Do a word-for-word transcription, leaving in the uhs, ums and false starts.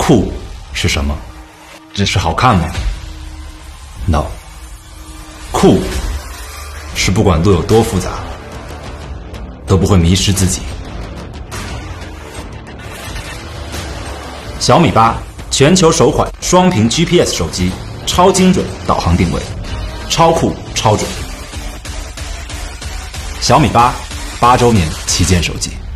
酷是什么？只是好看吗 ？No， 酷是不管路有多复杂，都不会迷失自己。小米八全球首款双屏 G P S 手机，超精准导航定位，超酷超准。小米八八周年旗舰手机。